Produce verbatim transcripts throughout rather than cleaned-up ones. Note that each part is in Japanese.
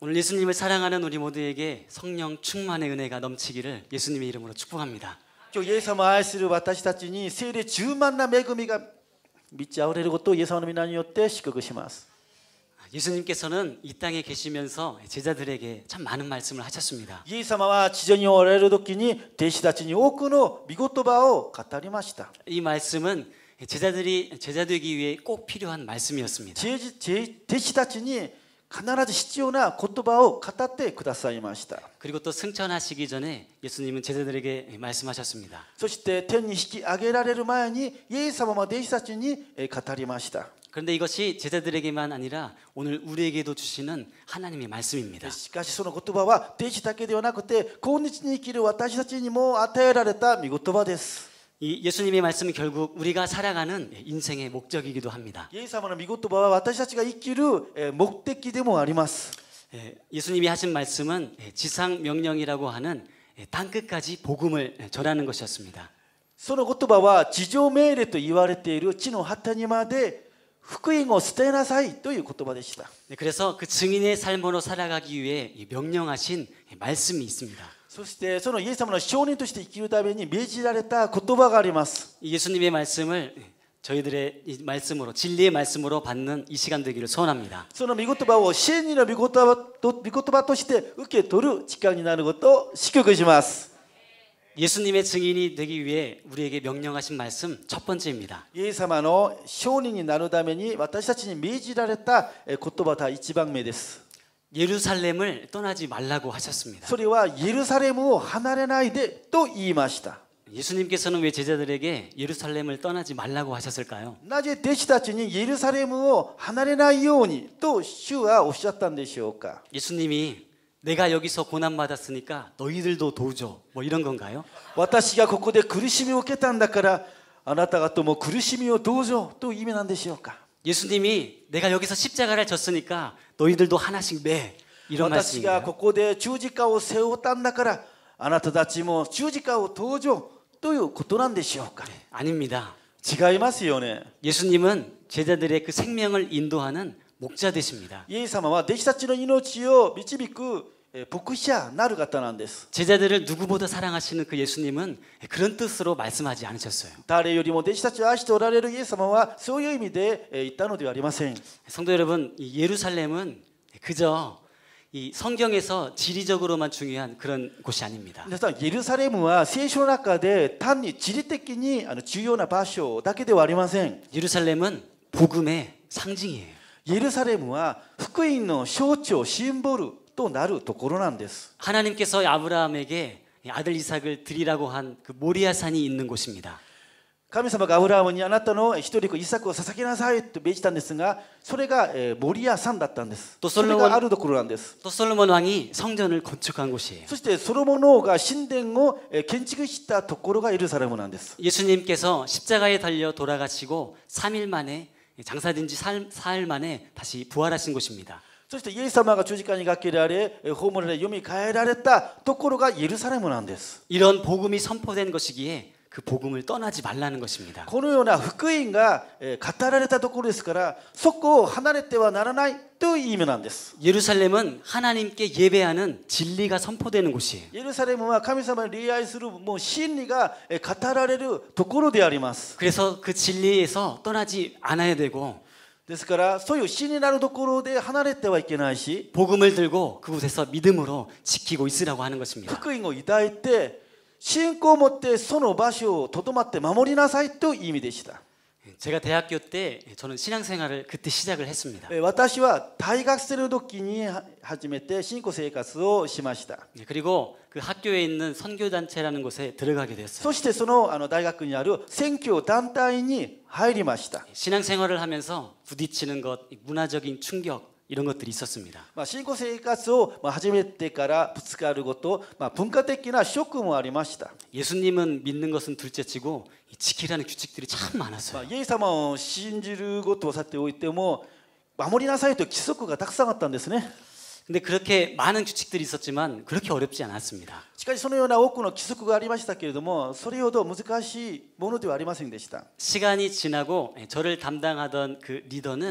오늘 예수님을 사랑하는 우리 모두에게 성령 충만의 은혜가 넘치기를 예수님의 이름으로 축복합니다. 今日イエス様を愛する私たちに聖霊充満な恵みが満ち溢れることをイエス様の皆によって祝福します。 예수님께서는 이 땅에 계시면서 제자들에게 참 많은 말씀을 하셨습니다. イエス様は地上におられる時に弟子たちに多くの御言葉を語りました。 이 말씀은 제자들이 제자 되기 위해 꼭 필요한 말씀이었습니다. 弟子たちに必ず必要な言葉を語ってくださいました。 그리고 또 승천하시기 전에 예수님은 제자들에게 말씀하셨습니다. そして天に引き上げられる前にイエス様は弟子たちに語りました。 그런데 이것이 제자들에게만 아니라 오늘 우리에게도 주시는 하나님의 말씀입니다. しかしその言葉は弟子だけではなくて今日に生きる私たちにも与えられた御言葉です。 이 예수님의 말씀은 결국 우리가 살아가는 인생의 목적이기도 합니다. イエス様の御言葉は私たちが生きる目的でもあります。 예수님이 하신 말씀은 지상 명령이라고 하는 땅 끝까지 복음을 전하는 것이었습니다. その言葉は地上命令と言われている地の果てにまで福音を伝えなさいという言葉でした。 그래서 그 증인의 삶으로 살아가기 위해 명령하신 말씀이 있습니다. そしてそのイエス様の証人として生きるために命じられた言葉があります。 예수님의 말씀을 저희들의 이 말씀으로 진리의 말씀으로 받는 이 시간 되기를 소원합니다. その御言葉を真理の御言葉と御言葉として受け取る時間になることを祝福します。 예수님의 증인이 되기 위해 우리에게 명령하신 말씀 첫 번째입니다. イエス様の証人になるために私たちに命じられた言葉が一番目です。 예루살렘을 떠나지 말라고 하셨습니다. それはエルサレムを離れないでと言いました。 예수님께서는 왜 제자들에게 예루살렘을 떠나지 말라고 하셨을까요? なぜ弟子たちにエルサレムを離れないようにと主はおっしゃったんでしょうか。 예수님이 내가 여기서 고난 받았으니까 너희들도 도우죠. 뭐 이런 건가요? 私がここで苦しみを受けたんだからあなた方も苦しみをどうぞという意味なんでしょうか。 예수님이 내가 여기서 십자가를 졌으니까 너희들도 하나씩 매. 이런 私が 말씀인가요? ここで十字架を背負ったんだからあなたたちも十字架を登場ということなんでしょうか。 아닙니다. 違いますよね。 예수님은 제자들의 그 생명을 인도하는 목자 되십니다. イエス様は弟子たちの命を導く牧者なる方なんです。 제자들을 누구보다 사랑하시는 그 예수님은 그런 뜻으로 말씀하지 않으셨어요. 誰よりも弟子たちを愛しておられるイエス様はそういう意味で言ったのではありません。 성도 여러분, 이 예루살렘은 그저 이 성경에서 지리적으로만 중요한 그런 곳이 아닙니다. 皆さん、エルサレムは聖書の中で単に地理的に重要な場所だけではありません。 예루살렘은 복음의 상징이에요. エルサレムは福音の象徴、シンボルとなるところなんです。 하나님께서 아브라함에게 아들 이삭을 드리라고 한 그 모리아산이 있는 곳입니다. 神様がアブラハムにあなたの一人子イサクを捧げなさいと命じたんですが、それがモリア山だったんです。それがあるところなんです。 또 솔로몬 왕이 성전을 건축한 곳이에요. そしてソロモン王が神殿を建築したところがエルサレムなんです。 예수님께서 십자가에 달려 돌아가시고 삼 일 만에 장사된 지 사흘 만에 다시 부활하신 곳입니다. そしてイエス様が十字架にかけられ、葬られ、蘇られたところがエルサレムなんです。 이런 복음이 선포된 것이기에 그 복음을 떠나지 말라는 것입니다. このような福音が語られたところですから、そこを離れてはならないという意味なんです。 예루살렘은 하나님께 예배하는 진리가 선포되는 곳이에요. エルサレムは神様に礼拝するもう真理が語られるところであります。 그래서 그 진리에서 떠나지 않아야 되고 ですからそういう真理なるところで離れてはいけないし、 복음을 들고 그곳에서 믿음으로 지키고 있으라고 하는 것입니다. 福音を抱いて信仰を持ってその場所をとどまって守りなさいという意味でした。 제가 대학교 때 저는 신앙생활을 그때 시작을 했습니다. 私は大学生の時に初めて信仰生活をしました。 그리고 그 학교에 있는 선교단체라는 곳에 들어가게 됐어요. そしてそのあの大学にある宣教団体に入りました。 신앙생활을 하면서 부딪히는 것, 문화적인 충격 이런 것들이 있었습니다. まあ信仰生活を始めてからぶつかること、まあ文化的なショックもありました。 예수님은 믿는 것은 둘째치고 지키라는 규칙들이 참 まあ 많았어요. イエス様を信じることをさておいても守りなさいという規則がたくさんあったんですね。 근데 그렇게 많은 규칙들이 있었지만 그렇게 어렵지 않았습니다. しかしそのような多くの規則がありましたけれども、それほど難しいものではありませんでした。 시간이 지나고 저를 담당하던 그 리더는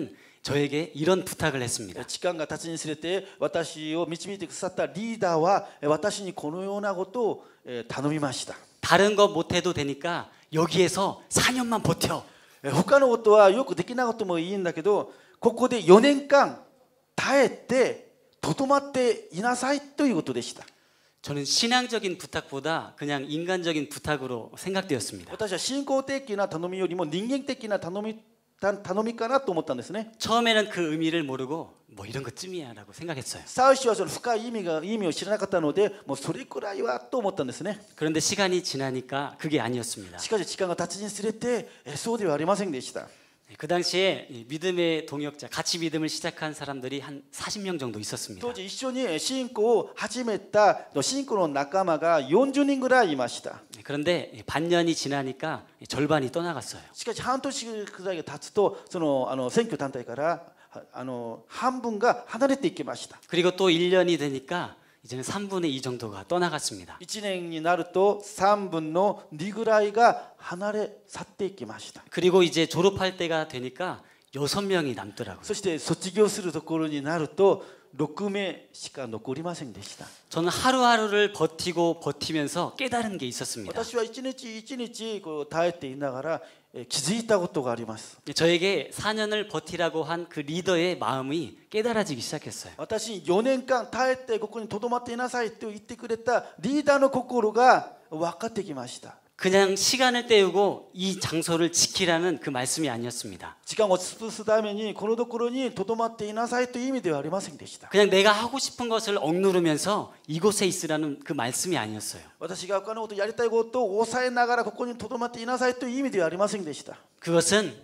저에게 이런 부탁을 했습니다. 時間が経つにつれて私を導いてくださったリーダーは私にこのようなことを頼みました。 다른 거 못해도 되니까 여기에서 사 년만 버텨. 他のことはよくできなくてもいいんだけど、ここでよねんかん耐えてとどまっていなさいということでした。 저는 신앙적인 부탁보다 그냥 인간적인 부탁으로 생각되었습니다. 私は信仰的な頼みよりも人間的な頼み頼みかなと思ったんですね。 처음에는 그 의미를 모르고 뭐 이런 것쯤이야라고 생각했어요. 最初はその深い意味が意味を知らなかったので、もうそれくらいはと思ったんですね。 그런데 시간이 지나니까 그게 아니었습니다. しかし時間が経つにつれてそうではありませんでした。 그 당시에 믿음의 동역자, 같이 믿음을 시작한 사람들이 한 사십 명 정도 있었습니다. 当時一緒に信仰を始めた信仰の仲間がよんじゅうにんぐらいいました。 그런데 반년이 지나니까 절반이 떠나갔어요. しかし半年くらいが経つと、そのあの選挙団体からあの半分が離れていきました。 그리고 또 일 년이 되니까 이제는 삼분의 이 정도가 떠나갔습니다. いちねんになるとさんぶんのにぐらいが離れ去っていきました。 그리고 이제 졸업할 때가 되니까 여섯 명이 남더라고요. そして卒業するところになるとろくめいしか残りませんでした。 저는 하루하루를 버티고 버티면서 깨달은 게 있었습니다. 私は一日一日こう耐えていながら気づいたことがあります。 저에게 사 년을 버티라고 한 그 리더의 마음이 깨달아지기 시작했어요. 私によねんかん耐えてここにとどまっていなさいと言ってくれたリーダーの心が分かってきました。 그냥 시간을 때우고 이 장소를 지키라는 그 말씀이 아니었습니다. 時間を潰すためにこのところにとどまっていなさいという意味ではありませんでした。 그냥 내가 하고 싶은 것을 억누르면서 이곳에 있으라는 그 말씀이 아니었어요. 私が他のことやりたいことを抑えながらここにとどまっていなさいという意味ではありませんでした。 그것은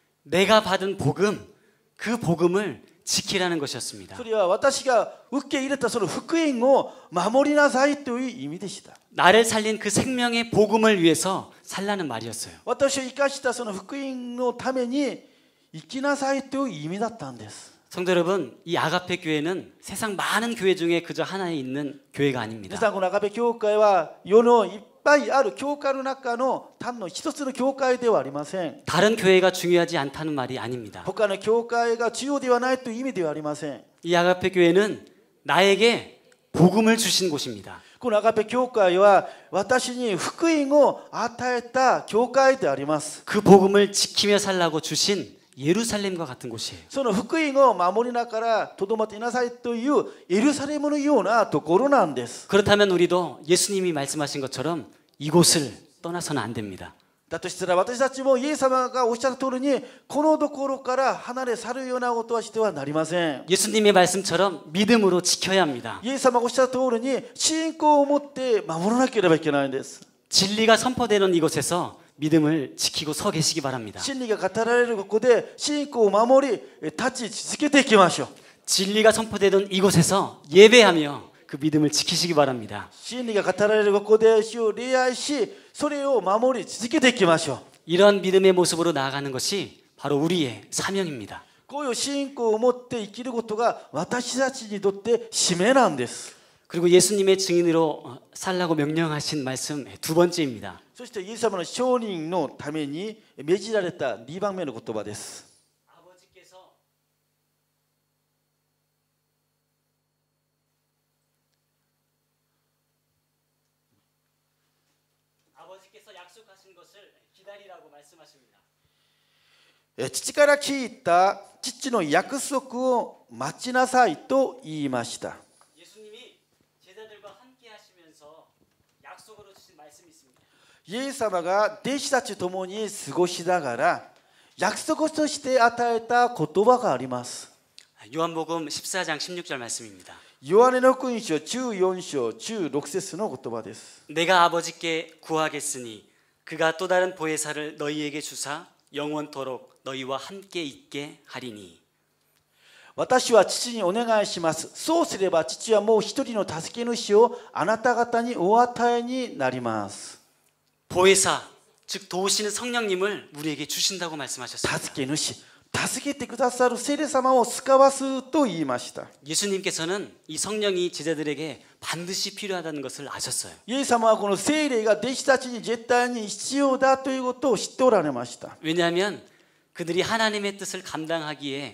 내가 받은 복음, 그 복음을 지키라는 것이었습니다. それは私が受け入れたその福音を守りなさいという意味でした。 나를 살린 그 생명의 복음을 위해서 살라는 말이었어요. 私を生かしたその福音のために生きなさいという意味だったんです。 성도 여러분, 이 아가페 교회는 세상 많은 교회 중에 그저 하나에 있는 교회가 아닙니다. 皆さん、このアガペ教会は世のいっぱいある教会の中の単の一つの教会ではありません。 다른 교회가 중요하지 않다는 말이 아닙니다. 他の教会が重要ではないという意味ではありません。 이 아가페 교회는 나에게 복음을 주신 곳입니다. このアガペ教会は私に福音を与えた教会であります。 그 복음을 지키며 살라고 주신 예루살렘과 같은 곳이에요. その福音を守りながらとどまっていなさいというエルサレムのようなところなんです。 그렇다면 우리도 예수님이 말씀하신 것처럼 이곳을 떠나서는 안 됩니다. だとしたら私たちもイエス様がおっしゃる通りにこのところから離れ去るようなことはしてはなりません。 예수님의 말씀처럼 믿음으로 지켜야 합니다. イエス様がおっしゃる通りに信仰を持って守らなければいけないんです。 진리가 선포되는 이곳에서 믿음을 지키고 서 계시기 바랍니다. 真理が語られるここで信仰を守り立ち続けていきましょう。 진리가 선포되던 이곳에서 예배하며 그 믿음을 지키시기 바랍니다. 真理が語られるここで主を礼拝しそれを守り続けていきましょう。 이런 믿음의 모습으로 나아가는 것이 바로 우리의 사명입니다. こういう信仰を持って生きることが私たちにとって使命なんです。 그리고 예수님의 증인으로 살라고 명령하신 말씀 두 번째입니다. そしてイエス様の証人のために命じられたにばんめの言葉です。 아버지께서 아버지께서 약속하신 것을 기다리라고 말씀하십니다. 父から聞いた父の約束を待ちなさいと言いました。 예수님이 제자들과 함께 하시면서 약속으로 주신 말씀이 있습니다. イエス様が弟子たちと共に過ごしながら約束として与えた言葉があります。 요한복음 십사 장 십육 절 말씀입니다. ヨハネの福音書じゅうよん章じゅうろく節の言葉です。 내가 아버지께 구하겠으니 그가 또 다른 보혜사를 너희에게 주사 영원토록 너희와 함께 있게 하리니. 私は父にお願いします。そうすれば父はもう一人の助け主をあなた方にお与えになります。 보혜사, 즉 도우시는 성령님을 우리에게 주신다고 말씀하셨습니다. 助け主、助けてくださる聖霊様を使わすと言いました。 예수님께서는 이 성령이 제자들에게 반드시 필요하다는 것을 아셨어요. イエス様はこの聖霊が弟子たちに絶対に必要だということを知っておられました。 왜냐하면 그들이 하나님의 뜻을 감당하기에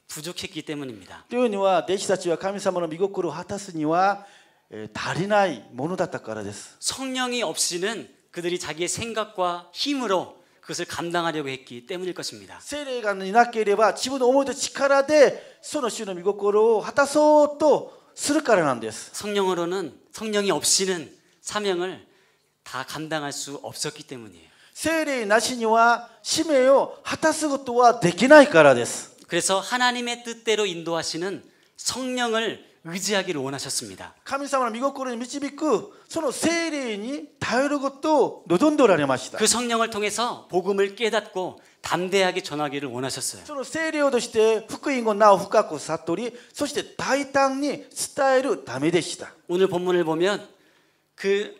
부족했기 때문입니다. というのは弟子たちは神様の御心を果たすにはえー足りないものだったからです。 성령이 없이는 그들이 자기의 생각과 힘으로 그것을 감당하려고 했기 때문일 것입니다. 聖霊がいなければ自分の思いと力でその主の御心を果たそうとするからなんです。 성령으로는 성령이 없이는 사명을 다 감당할 수 없었기 때문이에요. 聖霊なしには使命を果たすことはできないからです。 그래서 하나님의 뜻대로 인도하시는 성령을 의지하기를 원하셨습니다. 神様の御心に導くその聖霊に頼ることを望んでおられました。 그 성령을 통해서 복음을 깨닫고 담대하게 전하기를 원하셨어요. その聖霊として福音をなお深く悟り、そして大胆に伝えるためでした。 오늘 본문을 보면 그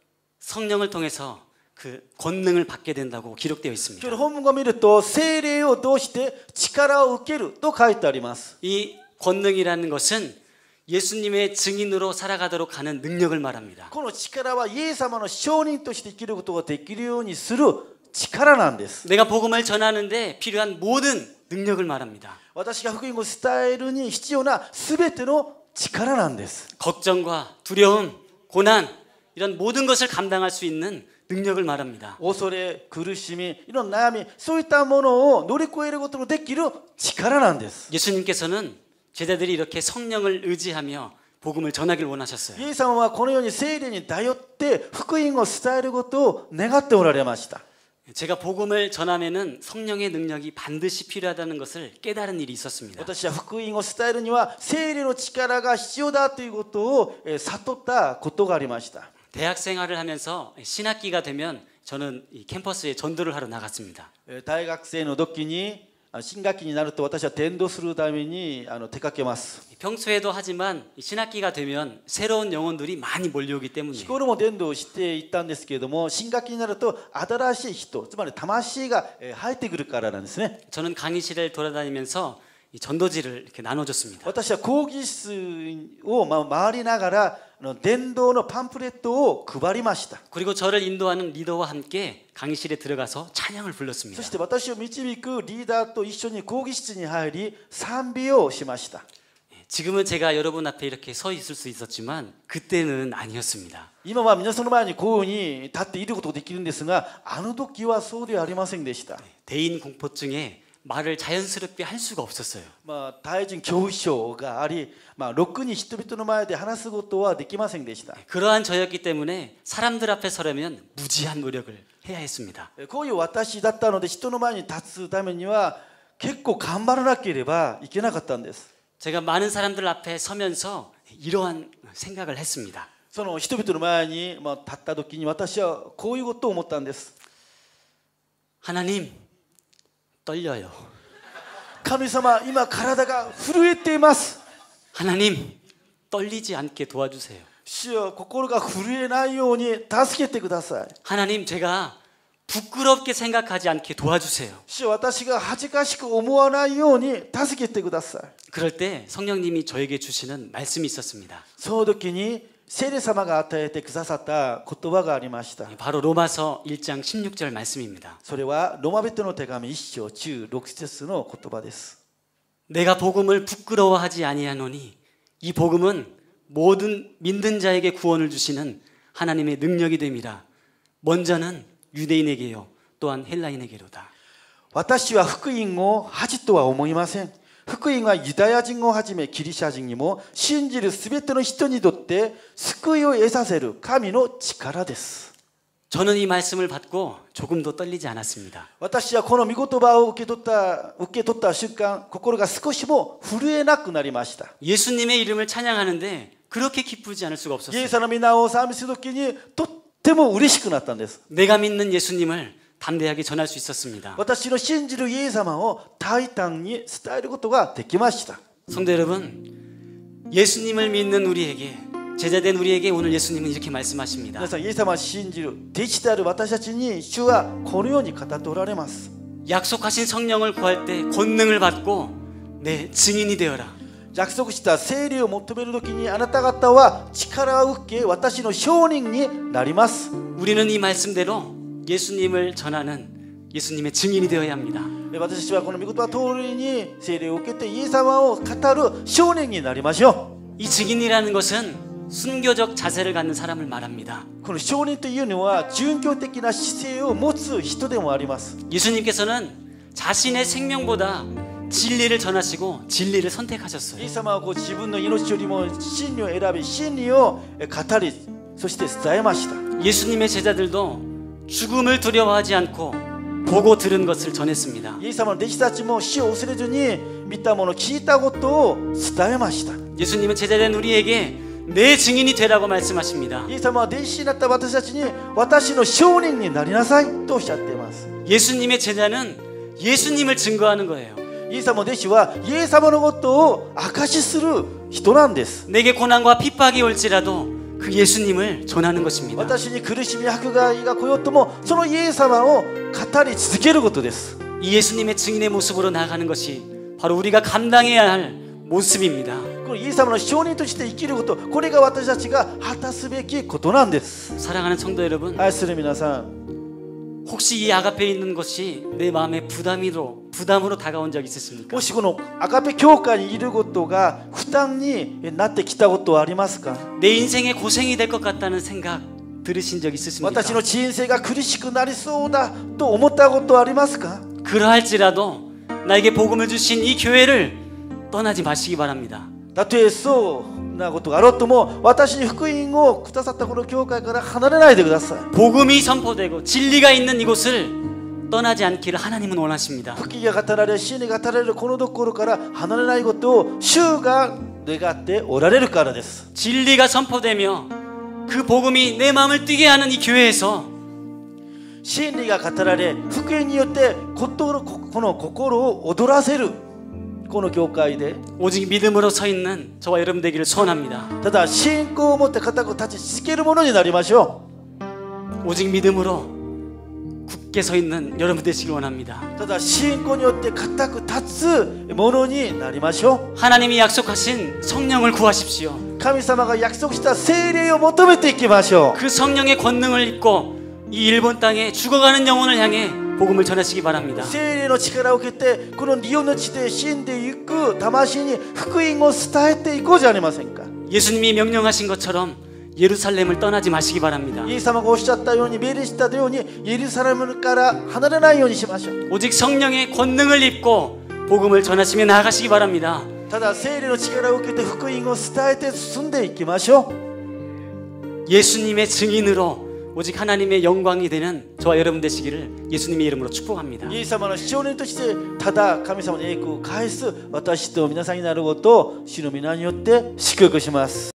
성령을 통해서 그 권능을 받게 된다고 기록되어 今 있습니다. 日の本文を見ると聖霊を通して力を受けると書いてあります。 이 권능이라는 것은 예수님의 증인으로 살아가도록 하는 능력을 말합니다. この力はイエス様の証人として生きることができるようにする力なんです。 내가 복음을 전하는데 필요한 모든 능력을 말합니다. 私が福音を伝えるに必要なすべての力なんです。 걱정과 두려움, 고난 이런 모든 것을 감당할 수 있는 능력을 말합니다. 恐れ、苦しみ、いろんな悩み、そういったものを乗り越えることのできる力なんです。 예수님께서는 제자들이 이렇게 성령을 의지하며 복음을 전하기를 원하셨어요. イエス様はこのように聖霊に頼って福音を伝えることを願っておられました。 제가 복음을 전하면은 성령의 능력이 반드시 필요하다는 것을 깨달은 일이 있었습니다. 私は福音を伝えるには聖霊の力が必要だということを悟ったことがありました。 대학 생활을 하면서 신학기가 되면 저는 이 캠퍼스에 전도를 하러 나갔습니다. 大学生の時に新学期になると私は伝道するためにあの出かけます。 평소에도 하지만 신학기가 되면 새로운 영혼들이 많이 몰려오기 日 때문에 頃も伝道していったんですけれども、新学期になると新しい人、つまり魂がえー入ってくるからなんですね。 저는 강의실을 돌아다니면서 이 전도지를 이렇게 나눠줬습니다. 私は講義室をま回りながらあの伝道のパンフレットを配りました。 그리고 저를 인도하는 리더와 함께 강의실에 들어가서 찬양을 불렀습니다. そして私を導くリーダーと一緒に講義室に入り賛美をしました。 지금은 제가 여러분 앞에 이렇게 서 있을 수 있었지만 그때는 아니었습니다. 今は皆さんの前にこういうふうに立っていることができるんですが、あの時はそうではありませんでした。 대인 공포증에 말을 자연스럽게 할 수가 없었어요. まあ、対人恐怖症があり、まあ、ろくに人々の前で話すことはできませんでした。 그러한 저였기 때문에 사람들 앞에 서려면 무지한 노력을 해야 했습니다. こういう私だったので人の前に立つためには結構頑張らなければいけなかったんです。 제가 많은 사람들 앞에 서면서 이러한 생각을 했습니다. その人々の前にまあ立った時に私はこういうことを思ったんです。 하나님, 떨려요. 神様、今体が震えています。 하나님, 떨리지 않게 도와주세요. 主よ、心が震えないように助けてください。 하나님, 제가 부끄럽게 생각하지 않게 도와주세요. 主よ、私が恥ずかしく思わないように助けてください。 그럴 때 성령님이 저에게 주시는 말씀이 있었습니다. その時に聖霊様が与えてくださった言葉がありました。 바로 로마서 일 장 십육 절 말씀입니다. それはローマ人の手紙いっ章中ろく節の言葉です。 내가 복음을 부끄러워하지 아니하노니 이 복음은 모든 믿는 자에게 구원을 주시는 하나님의 능력이 됨이라. 먼저는 유대인에게요 또한 헬라인에게로다. 私は福音を恥とは思いません。福音はユダヤ人をはじめギリシャ人にも信じるすべての人にとって救いを得させる神の力です。 저는 이 말씀을 받고 조금도 떨리지 않았습니다. 私はこの御言葉を受け取った受け取った瞬間、心が少しも震えなくなりました。 예수님의 이름을 찬양하는데 그렇게 기쁘지 않을 수가 イエ 없었어요. スの皆を賛美するときにとっても嬉しくなったんです。 내가 믿는 예수님을 담대하게 전할 수 있었습니다. 私の信じるイエス様を大胆に伝えることができました。 성도 여러분, 예수님을 믿는 우리에게 제자된 우리에게 오늘 예수님은 이렇게 말씀하십니다. 皆さん、イエス様を信じる弟子である私たちに主はこのように語っておられます。 약속하신 성령을 구할 때 권능을 받고 내 증인이 되어라. 約束した聖霊を求めるときにあなた方は力を受け私の証人になります。 우리는 이 말씀대로 예수님을 전하는 예수님의 증인이 되어야 합니다. 私たちはこの御言葉通りに聖霊を受けてイエス様を語る少年になりましょ 이 증인이라는 것은 순교적 자세를 갖는 사람을 말합니다. う。この少年というのは殉教的な姿勢を持つ人でもあります。 예수님께서는 자신의 생명보다 진리를 전하시고 진리를 선택하셨어요. イエス様はこう自分の命よりも真理を選び真理を語りそして伝えました。 예수님의 제자들도 죽음을 두려워하지 않고 보고 들은 것을 전했습니다. イエス様の弟子たちも死を恐れずに見たもの聞いたことを伝えました。 예수님은 제자된 우리에게 내 증인이 되라고 말씀하십니다. イエス様は弟子になった私たちに私の証人になりなさいとおっしゃっています。 예수님의 제자는 예수님을 증거하는 거예요. イエス様の弟子はイエス様のことを証しする人なんです。 내게 고난과 핍박이 올지라도 그 예수님을 전하는 것입니다. 私に苦しみ迫害が来ようともそのイエス様を語り続けることです。 이 예수님의 증인의 모습으로 나아가는 것이 바로 우리가 감당해야 할 모습입니다. このイエス様の証人として生きること、これが私たちが果たすべきことなんです。 사랑하는 성도 여러분, 愛する皆さん、 혹시 이 아가페에 있는 것이 내 마음에 부담으로 부담으로 다가온 적 있으십니까? もしこのアガペ教会にいることが負担になってきたことはありますか？ 내 인생에 고생이 될 것 같다는 생각 들으신 적 있으십니까? 私の人生が苦しくなりそうだと思ったことはありますか？ 그러할지라도 나에게 복음을 주신 이 교회를 떠나지 마시기 바랍니다. たとえそうなことがあろうとも私に福音をくださったこの教会から離れないでください。 복음이 선포되고 진리가 있는 이곳을 떠나지 않기를 하나님은 원하십니다. 福音が語られ真理が語られるこのところから離れないことを主が願っておられるからです。 진리가 선포되며 그 복음이 내 마음을 뛰게 하는 이 교회에서 真理が語られ福音によって心この心を躍らせるこの教会で 오직 믿음으로 서 있는 저와 여러분 되기를 소원합니다. ただ信仰を持って固く立ち続けるものになりましょ 오직 믿음으로 굳게 서 있는 여러분 되시길 원합니다. う。ただ信仰によって固く立つものになりましょ 하나님이 약속하신 성령을 구하십시오. う。神様が約束した聖霊を求めていきましょ 그 성령의 권능을 입고 이 일본 땅에 죽어가는 영혼을 향해 복음을 전하시기 바랍니다. う。聖霊の力を受けてこのリオの地で死んでいく魂に福音を伝えていこうじゃありませんか。 예수님이 명령하신 것처럼 예루살렘을 떠나지 마시기 바랍니다. イエス様がおっしゃったように命令したようにエルサレムから離れないようにしましょう。 오직 성령의 권능을 입고 복음을 전하시며 나아가시기 바랍니다. ただ聖霊の力を受けて福音を伝えて進んでいきましょう。 예수님의 증인으로 오직 하나님의 영광이 되는 저와 여러분 되시기를 예수님의 이름으로 축복합니다. イエス様の証人としてただ神様に栄光を返す私と皆さんになることを主の皆によって祝福します。